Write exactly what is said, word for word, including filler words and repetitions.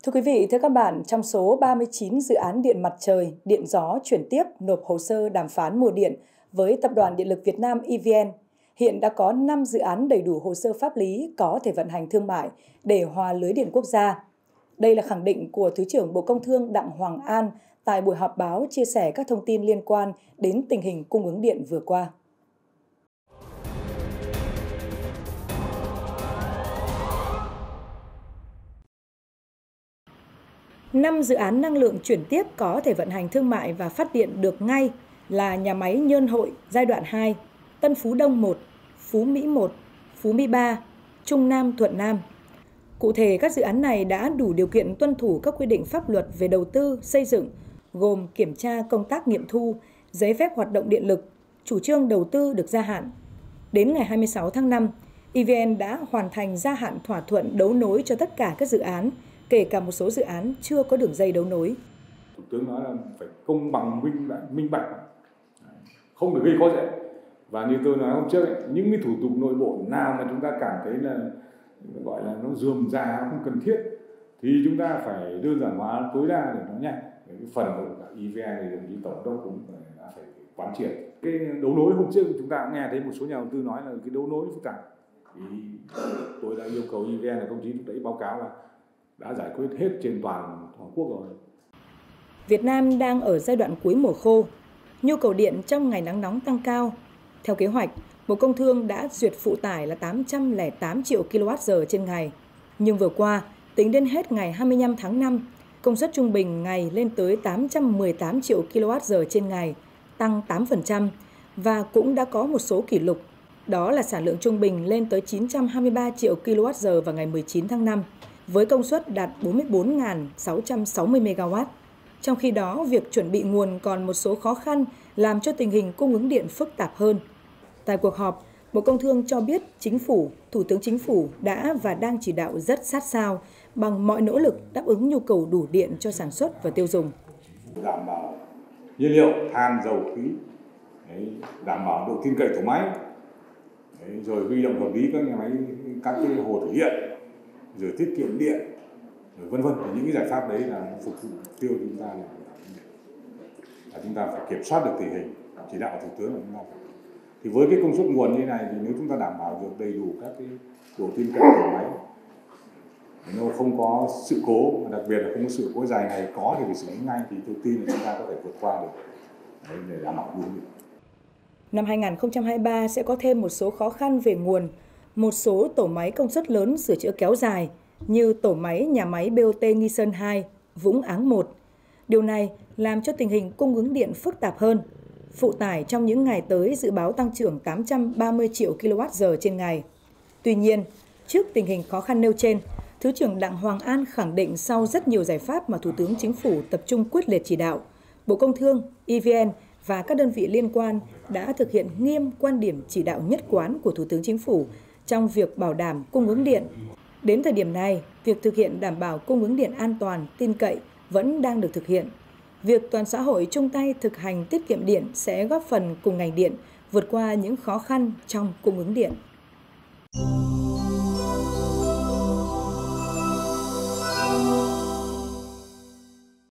Thưa quý vị, thưa các bạn, trong số ba mươi chín dự án điện mặt trời, điện gió chuyển tiếp nộp hồ sơ đàm phán mua điện với Tập đoàn Điện lực Việt Nam E V N, hiện đã có năm dự án đầy đủ hồ sơ pháp lý có thể vận hành thương mại để hòa lưới điện quốc gia. Đây là khẳng định của Thứ trưởng Bộ Công Thương Đặng Hoàng An tại buổi họp báo chia sẻ các thông tin liên quan đến tình hình cung ứng điện vừa qua. Năm dự án năng lượng chuyển tiếp có thể vận hành thương mại và phát điện được ngay là nhà máy Nhơn Hội giai đoạn hai, Tân Phú Đông một, Phú Mỹ một, Phú Mỹ ba, Trung Nam Thuận Nam. Cụ thể, các dự án này đã đủ điều kiện tuân thủ các quy định pháp luật về đầu tư, xây dựng, gồm kiểm tra công tác nghiệm thu, giấy phép hoạt động điện lực, chủ trương đầu tư được gia hạn. Đến ngày hai mươi sáu tháng năm, E V N đã hoàn thành gia hạn thỏa thuận đấu nối cho tất cả các dự án, kể cả một số dự án chưa có đường dây đấu nối. Thủ tướng nói là phải công bằng, minh bạch, minh bạch, không được gây khó dễ. Và như tôi nói hôm trước, ấy, những cái thủ tục nội bộ nào mà chúng ta cảm thấy là gọi là nó rườm rà, không cần thiết, thì chúng ta phải đơn giản hóa tối đa để nó nhanh. Cái phần của cả E V N thì đồng chí tổng đốc cũng đã phải quán triệt. Cái đấu nối hôm trước chúng ta cũng nghe thấy một số nhà đầu tư nói là cái đấu nối phức tạp. Thì tôi đã yêu cầu E V N là công chí lúc đấy báo cáo là đã giải quyết hết trên toàn toàn quốc rồi. Việt Nam đang ở giai đoạn cuối mùa khô, nhu cầu điện trong ngày nắng nóng tăng cao. Theo kế hoạch, Bộ Công Thương đã duyệt phụ tải là tám trăm lẻ tám triệu ki lô oát giờ trên ngày. Nhưng vừa qua, tính đến hết ngày hai mươi lăm tháng năm, công suất trung bình ngày lên tới tám trăm mười tám triệu ki lô oát giờ trên ngày, tăng tám phần trăm, và cũng đã có một số kỷ lục. Đó là sản lượng trung bình lên tới chín trăm hai mươi ba triệu ki lô oát giờ vào ngày mười chín tháng năm, với công suất đạt bốn mươi bốn nghìn sáu trăm sáu mươi mê ga oát. Trong khi đó, việc chuẩn bị nguồn còn một số khó khăn làm cho tình hình cung ứng điện phức tạp hơn. Tại cuộc họp, Bộ Công Thương cho biết Chính phủ, Thủ tướng Chính phủ đã và đang chỉ đạo rất sát sao bằng mọi nỗ lực đáp ứng nhu cầu đủ điện cho sản xuất và tiêu dùng. Đảm bảo nhiên liệu, than, dầu, khí, đảm bảo độ tin cậy tổ máy, rồi huy động hợp lý các nhà máy, các cái hồ thủy điện, rồi tiết kiệm điện, rồi vân vân. Những cái giải pháp đấy là phục vụ mục tiêu chúng ta là, là chúng ta phải kiểm soát được tình hình, chỉ đạo thủ tướng là chúng ta phải. Thì với cái công suất nguồn như này thì nếu chúng ta đảm bảo được đầy đủ các cái độ tin cậy tổ máy, nếu không có sự cố, đặc biệt là không có sự cố dài ngày có thì phải xử lý ngay, thì tôi tin là chúng ta có thể vượt qua được đấy, để đảm bảo đúng. Năm hai nghìn không trăm hai mươi ba sẽ có thêm một số khó khăn về nguồn, một số tổ máy công suất lớn sửa chữa kéo dài như tổ máy nhà máy bê o tê Nghi Sơn hai, Vũng Áng một. Điều này làm cho tình hình cung ứng điện phức tạp hơn. Phụ tải trong những ngày tới dự báo tăng trưởng tám trăm ba mươi triệu ki lô oát giờ trên ngày. Tuy nhiên, trước tình hình khó khăn nêu trên, Thứ trưởng Đặng Hoàng An khẳng định sau rất nhiều giải pháp mà Thủ tướng Chính phủ tập trung quyết liệt chỉ đạo, Bộ Công Thương, E V N và các đơn vị liên quan đã thực hiện nghiêm quan điểm chỉ đạo nhất quán của Thủ tướng Chính phủ trong việc bảo đảm cung ứng điện. Đến thời điểm này, việc thực hiện đảm bảo cung ứng điện an toàn, tin cậy vẫn đang được thực hiện. Việc toàn xã hội chung tay thực hành tiết kiệm điện sẽ góp phần cùng ngành điện vượt qua những khó khăn trong cung ứng điện.